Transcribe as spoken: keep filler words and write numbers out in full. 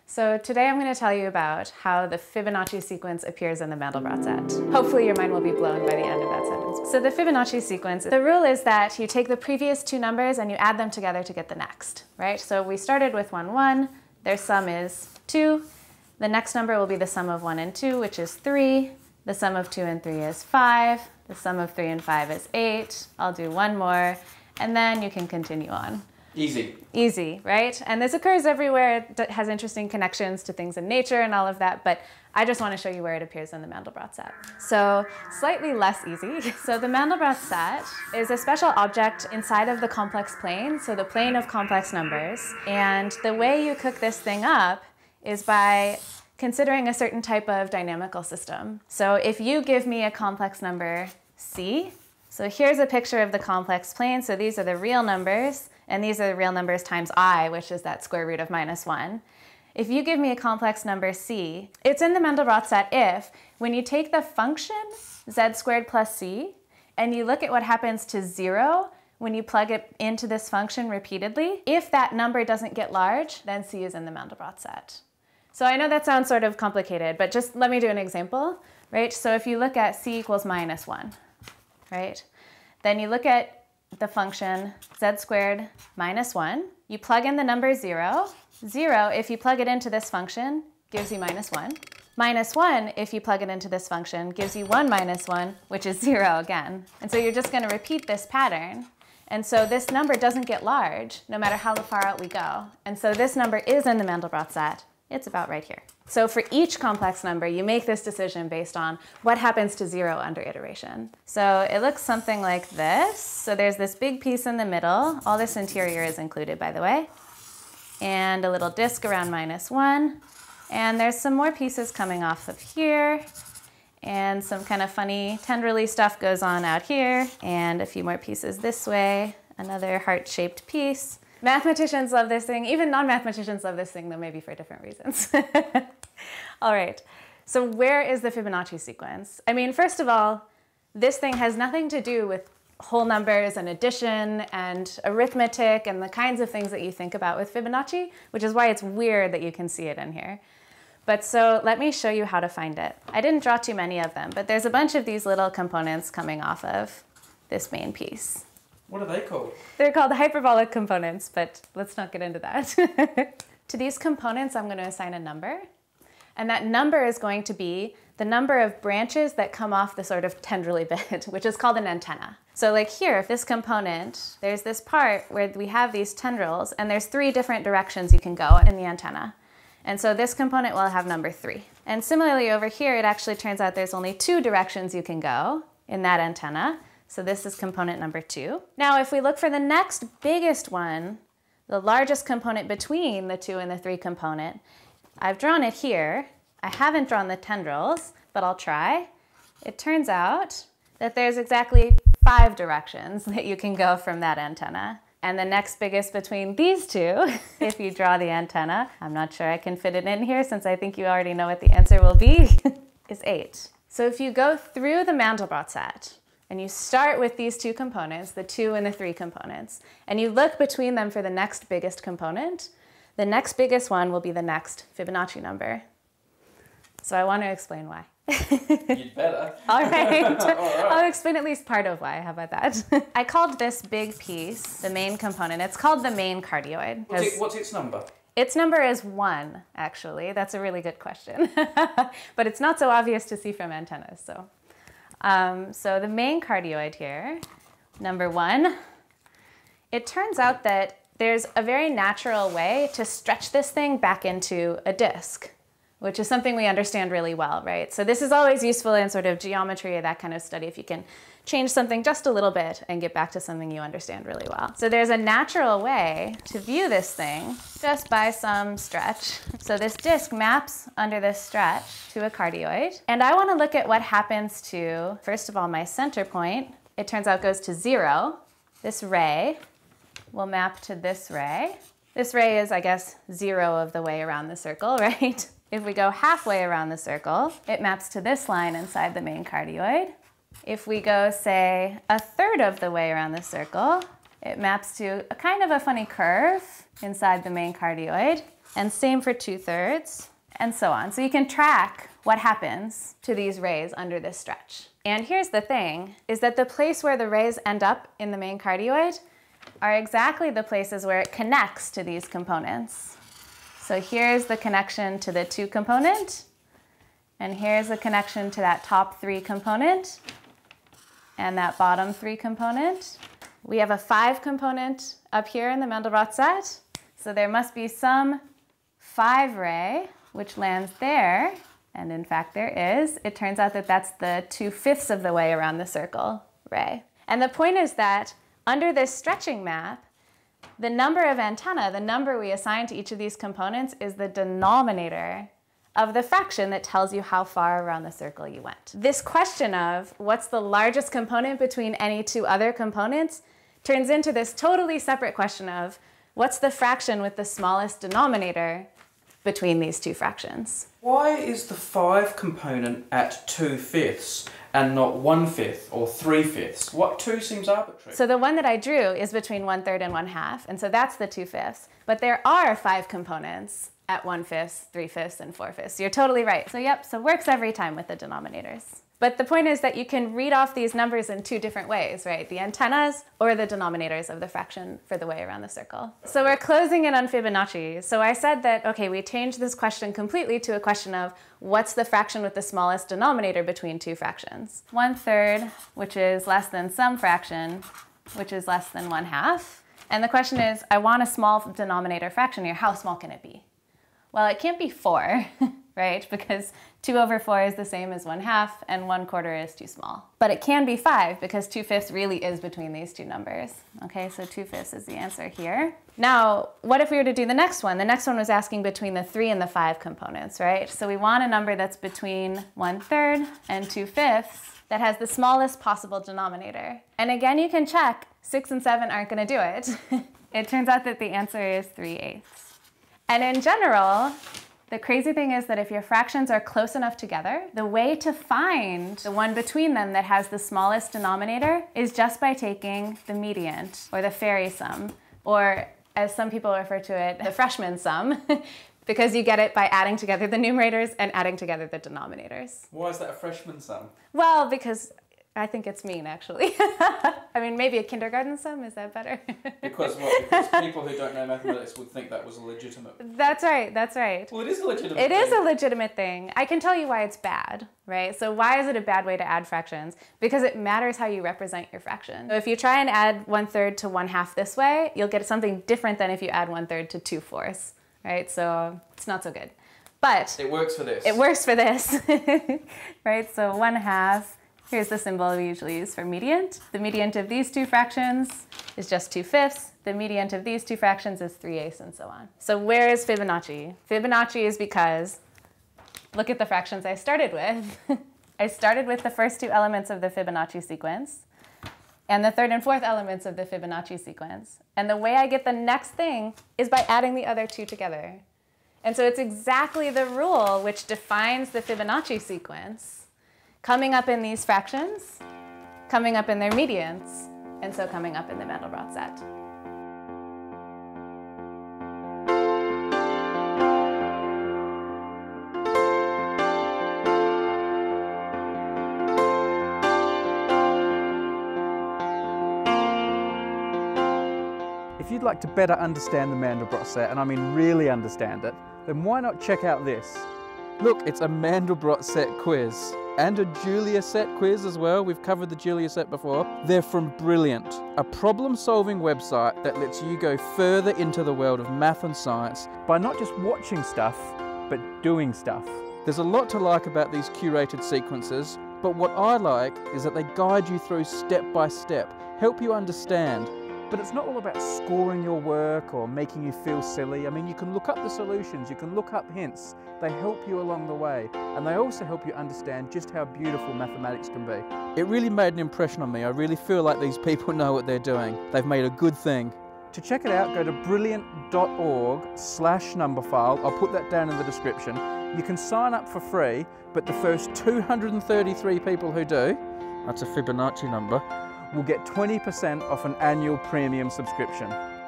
So today I'm going to tell you about how the Fibonacci sequence appears in the Mandelbrot set. Hopefully your mind will be blown by the end of that sentence. So the Fibonacci sequence, the rule is that you take the previous two numbers and you add them together to get the next, right? So we started with one, one, their sum is two. The next number will be the sum of one and two, which is three. The sum of two and three is five. The sum of three and five is eight. I'll do one more, and then you can continue on. Easy. Easy, right? And this occurs everywhere. It has interesting connections to things in nature and all of that, but I just want to show you where it appears in the Mandelbrot set. So slightly less easy. So the Mandelbrot set is a special object inside of the complex plane, so the plane of complex numbers. And the way you cook this thing up is by considering a certain type of dynamical system. So if you give me a complex number C, so here's a picture of the complex plane. So these are the real numbers, and these are the real numbers times I, which is that square root of minus one. If you give me a complex number C, it's in the Mandelbrot set if, when you take the function z squared plus c, and you look at what happens to zero when you plug it into this function repeatedly, if that number doesn't get large, then C is in the Mandelbrot set. So I know that sounds sort of complicated, but just let me do an example, right? So if you look at c equals minus one, right? Then you look at the function z squared minus one. You plug in the number zero. Zero, if you plug it into this function, gives you minus one. Minus one, if you plug it into this function, gives you one minus one, which is zero again. And so you're just going to repeat this pattern. And so this number doesn't get large, no matter how far out we go. And so this number is in the Mandelbrot set. It's about right here. So for each complex number, you make this decision based on what happens to zero under iteration. So it looks something like this. So there's this big piece in the middle. All this interior is included, by the way. And a little disk around minus one. And there's some more pieces coming off of here. And some kind of funny tendrily stuff goes on out here. And a few more pieces this way. Another heart-shaped piece. Mathematicians love this thing. Even non-mathematicians love this thing, though maybe for different reasons. All right, so where is the Fibonacci sequence? I mean, first of all, this thing has nothing to do with whole numbers and addition and arithmetic and the kinds of things that you think about with Fibonacci, which is why it's weird that you can see it in here. But so let me show you how to find it. I didn't draw too many of them, but there's a bunch of these little components coming off of this main piece. What are they called? They're called hyperbolic components, but let's not get into that. To these components, I'm going to assign a number. And that number is going to be the number of branches that come off the sort of tendrily bit, which is called an antenna. So like here, this component, there's this part where we have these tendrils, and there's three different directions you can go in the antenna. And so this component will have number three. And similarly over here, it actually turns out there's only two directions you can go in that antenna. So this is component number two. Now, if we look for the next biggest one, the largest component between the two and the three component, I've drawn it here. I haven't drawn the tendrils, but I'll try. It turns out that there's exactly five directions that you can go from that antenna. And the next biggest between these two, if you draw the antenna, I'm not sure I can fit it in here since I think you already know what the answer will be, is eight. So if you go through the Mandelbrot set, and you start with these two components, the two and the three components, and you look between them for the next biggest component, the next biggest one will be the next Fibonacci number. So I want to explain why. You'd better. All right. All right. I'll explain at least part of why. How about that? I called this big piece the main component. It's called the main cardioid. What's, it, what's its number? Its number is one, actually. That's a really good question. But it's not so obvious to see from antennas, so. Um, so the main cardioid here, number one, it turns out that there's a very natural way to stretch this thing back into a disk, which is something we understand really well, right? So this is always useful in sort of geometry or that kind of study if you can change something just a little bit and get back to something you understand really well. So there's a natural way to view this thing just by some stretch. So this disk maps under this stretch to a cardioid. And I want to look at what happens to, first of all, my center point. It turns out goes to zero. This ray will map to this ray. This ray is, I guess, zero of the way around the circle, right? If we go halfway around the circle, it maps to this line inside the main cardioid. If we go, say, a third of the way around the circle, it maps to a kind of a funny curve inside the main cardioid. and same for two thirds, and so on. So you can track what happens to these rays under this stretch. And here's the thing, is that the place where the rays end up in the main cardioid are exactly the places where it connects to these components. So here's the connection to the two component, and here's the connection to that top three component, and that bottom three component. We have a five component up here in the Mandelbrot set, so there must be some five ray which lands there, and in fact there is. It turns out that that's the two-fifths of the way around the circle ray. And the point is that under this stretching map, the number of antennae, the number we assign to each of these components, is the denominator of the fraction that tells you how far around the circle you went. This question of what's the largest component between any two other components turns into this totally separate question of what's the fraction with the smallest denominator between these two fractions. Why is the five component at two-fifths and not one-fifth or three-fifths? What two seems arbitrary? So the one that I drew is between one-third and one-half, and so that's the two-fifths. But there are five components at one-fifths, three-fifths, and four-fifths. So you're totally right. So yep, so works every time with the denominators. But the point is that you can read off these numbers in two different ways, right? The antennas or the denominators of the fraction for the way around the circle. So we're closing in on Fibonacci. So I said that, okay, we changed this question completely to a question of what's the fraction with the smallest denominator between two fractions? One third, which is less than some fraction, which is less than one half. And the question is, I want a small denominator fraction here. How small can it be? Well, it can't be four, right? Because two over four is the same as one half, and one quarter is too small. But it can be five, because two-fifths really is between these two numbers. Okay, so two-fifths is the answer here. Now, what if we were to do the next one? The next one was asking between the three and the five components, right? So we want a number that's between one-third and two-fifths that has the smallest possible denominator. And again, you can check, six and seven aren't gonna do it. It turns out that the answer is three-eighths. And in general, the crazy thing is that if your fractions are close enough together, the way to find the one between them that has the smallest denominator is just by taking the mediant, or the fairy sum, or as some people refer to it, the freshman sum, because you get it by adding together the numerators and adding together the denominators. Why is that a freshman sum? Well, because I think it's mean, actually. I mean, maybe a kindergarten sum, is that better? Because what? Because people who don't know mathematics would think that was a legitimate... That's right, that's right. Well, it is a legitimate It thing. is a legitimate thing. I can tell you why it's bad, right? So why is it a bad way to add fractions? Because it matters how you represent your fraction. So if you try and add one third to one half this way, you'll get something different than if you add one third to two fourths, right? So it's not so good. But it works for this. It works for this, right? So one half. Here's the symbol we usually use for mediant. The mediant of these two fractions is just two-fifths. The mediant of these two fractions is three-eighths, and so on. So where is Fibonacci? Fibonacci is because, look at the fractions I started with. I started with the first two elements of the Fibonacci sequence and the third and fourth elements of the Fibonacci sequence. And the way I get the next thing is by adding the other two together. And so it's exactly the rule which defines the Fibonacci sequence, coming up in these fractions, coming up in their medians, and so coming up in the Mandelbrot set. If you'd like to better understand the Mandelbrot set, and I mean really understand it, then why not check out this? Look, it's a Mandelbrot set quiz. And a Julia set quiz as well. We've covered the Julia set before. They're from Brilliant, a problem-solving website that lets you go further into the world of math and science by not just watching stuff, but doing stuff. There's a lot to like about these curated sequences, but what I like is that they guide you through step by step, help you understand. But it's not all about scoring your work or making you feel silly. I mean, you can look up the solutions, you can look up hints. They help you along the way, and they also help you understand just how beautiful mathematics can be. It really made an impression on me. I really feel like these people know what they're doing. They've made a good thing. To check it out, go to brilliant dot org slash numberphile. I'll put that down in the description. You can sign up for free, but the first two hundred thirty-three people who do, that's a Fibonacci number, will get twenty percent off an annual premium subscription.